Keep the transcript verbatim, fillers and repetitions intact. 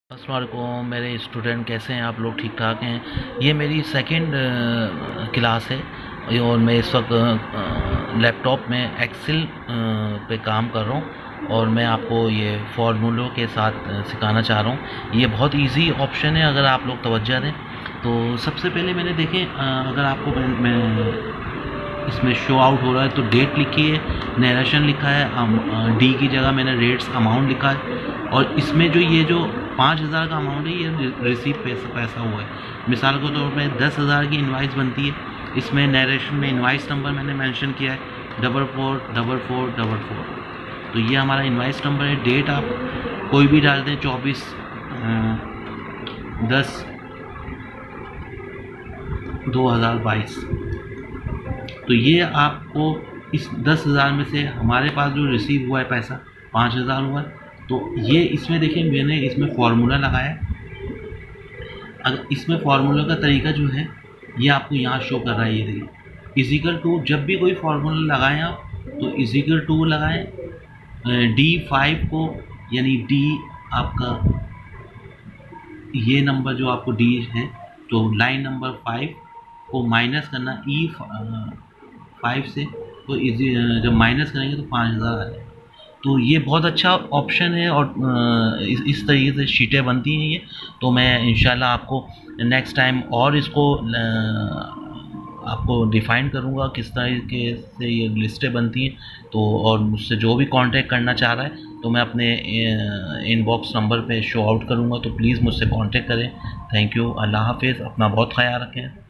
अस्सलाम वालेकुम मेरे स्टूडेंट, कैसे हैं आप लोग? ठीक ठाक हैं। ये मेरी सेकंड क्लास है और मैं इस वक्त लैपटॉप में एक्सेल पे काम कर रहा हूँ और मैं आपको ये फार्मूलों के साथ अ, सिखाना चाह रहा हूँ। ये बहुत इजी ऑप्शन है अगर आप लोग तवज्जो दें तो। सबसे पहले मैंने देखें, अगर आपको मैं, मैं इसमें शो आउट हो रहा है तो डेट लिखी है, नरेशन लिखा है, डी की जगह मैंने रेट्स अमाउंट लिखा है और इसमें जो ये जो पाँच हज़ार का अमाउंट है ये रिसीव पैसा पैसा हुआ है। मिसाल के तौर पे दस हज़ार की इनवाइस बनती है, इसमें नरेशन में इनवाइस नंबर मैंने मेंशन किया है double four double four double four. तो ये हमारा इनवाइस नंबर है। डेट आप कोई भी डाल दें, चौबीस दस दो हज़ार बाईस। तो ये आपको इस दस हज़ार में से हमारे पास जो रिसीव हुआ है पैसा पाँच हज़ार हुआ है। तो ये इसमें देखिए मैंने इसमें फार्मूला लगाया। अगर इसमें फार्मूला का तरीका जो है ये आपको यहाँ शो कर रहा है, ये देखिए इजिकल टू। जब भी कोई फार्मूला लगाएं आप तो इजिकल टू लगाएं। डी फाइव को यानी डी आपका ये नंबर जो आपको डी है तो लाइन नंबर फाइव को माइनस करना ई फाइव से, तो इजी जब माइनस करेंगे तो पाँच हज़ार आ जाएगा। तो ये बहुत अच्छा ऑप्शन है और इस इस तरीके से शीटें बनती हैं ये। तो मैं इंशाल्लाह आपको नेक्स्ट टाइम और इसको आपको डिफ़ाइन करूँगा किस तरीके से ये लिस्टें बनती हैं। तो और मुझसे जो भी कांटेक्ट करना चाह रहा है तो मैं अपने इनबॉक्स नंबर पे शो आउट करूँगा, तो प्लीज़ मुझसे कांटेक्ट करें। Thank you. अल्लाह हाफ़िज़। अपना बहुत ख्याल रखें।